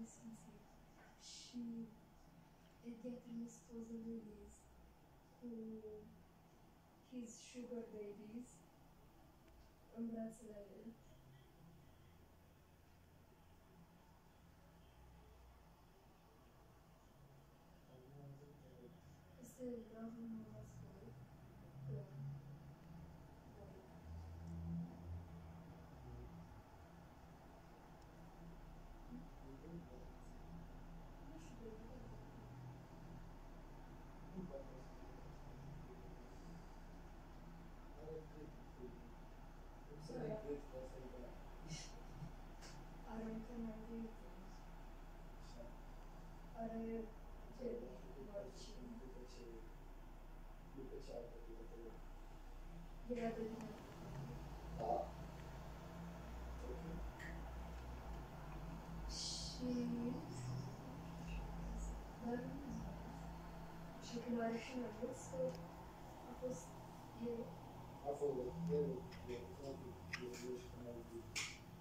sfințit. Și Eddie a trimis poză lui Liz cu his sugar babies în brațele lui. Este gravul meu la scol. Nu știu de unde. Are un canal de YouTube. Are După ce a făcut. era de tine. Da. Ok. Și... Dar nu știu. Și când are și mai mult, a fost el. A fost el și canalul de YouTube.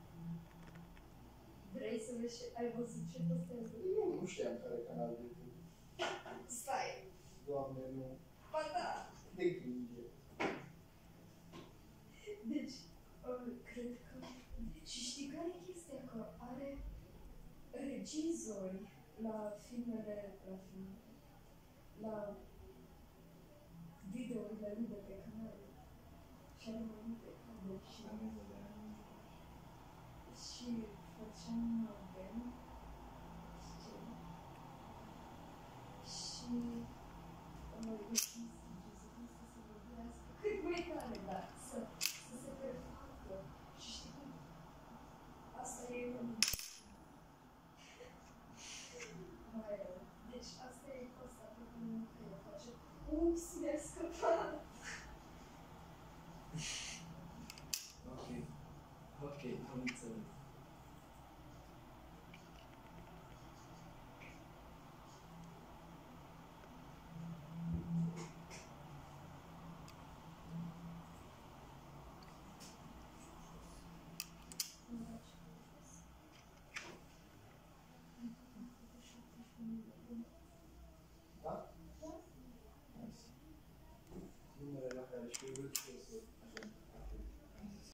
Vrei să vezi ce ai văzut ce postează? Eu nu știam care canal de YouTube. Stai! Doamne, nu. Ba da! De gândire. Deci, cred că... Și știi care e chestia? Că are regizori la videourile lui de pe canal. Și are mai multe cadre și făceam ben și să se vorbească cât mai tare, dar să se prefacă. Și știi cum? Asta e deci asta e cosa pe care nu trebuie face. Ups, mi-a scăpat! Ok, am înțeles. Da? Nice. Numele la care și eu vreau să